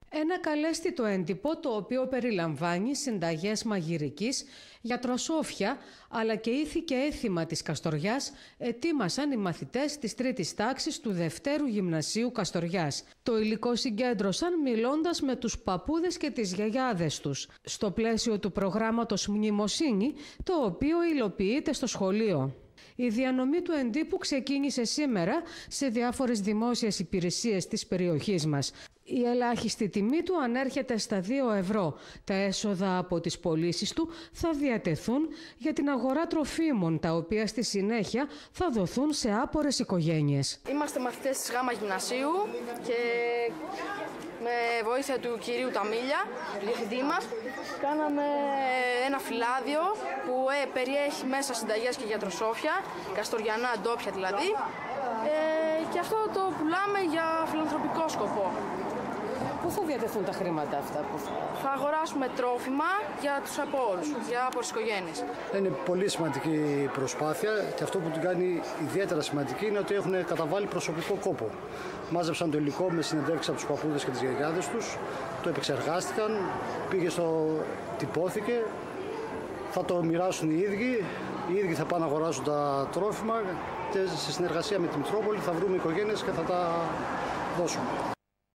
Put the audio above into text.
Ένα καλέσθητο έντυπο το οποίο περιλαμβάνει συνταγές μαγειρικής, γιατροσόφια αλλά και ήθη και έθιμα της Καστοριάς ετοίμασαν οι μαθητές της τρίτης τάξης του Δευτέρου Γυμνασίου Καστοριάς. Το υλικό συγκέντρωσαν μιλώντας με τους παππούδες και τις γιαγιάδες τους, στο πλαίσιο του προγράμματος Μνημοσύνη, το οποίο υλοποιείται στο σχολείο. Η διανομή του εντύπου ξεκίνησε σήμερα σε διάφορες δημόσιες υπηρεσίες της περιοχής μας. Η ελάχιστη τιμή του ανέρχεται στα 2 ευρώ. Τα έσοδα από τις πωλήσεις του θα διατεθούν για την αγορά τροφίμων, τα οποία στη συνέχεια θα δοθούν σε άπορες οικογένειες. Είμαστε μαθητές της Γάμα Γυμνασίου και με βοήθεια του κυρίου Ταμίλια, του διευθυντή μας, κάναμε ένα φυλάδιο που περιέχει μέσα συνταγές και γιατροσόφια, καστοριανά, ντόπια δηλαδή, και αυτό το πουλάμε για φιλανθρωπικό σκοπό. Πού θα διατεθούν τα χρήματα αυτά? Θα αγοράσουμε τρόφιμα για τους απόρους, για άπορες οικογένειες. Είναι πολύ σημαντική προσπάθεια και αυτό που την κάνει ιδιαίτερα σημαντική είναι ότι έχουν καταβάλει προσωπικό κόπο. Μάζεψαν το υλικό με συνεντεύξεις από τους παππούδες και τις γιαγιάδες τους, το επεξεργάστηκαν, τυπώθηκε, θα το μοιράσουν οι ίδιοι θα πάνε να αγοράσουν τα τρόφιμα και σε συνεργασία με τη Μητρόπολη θα βρούμε οικογένειες και θα τα δώσουμε.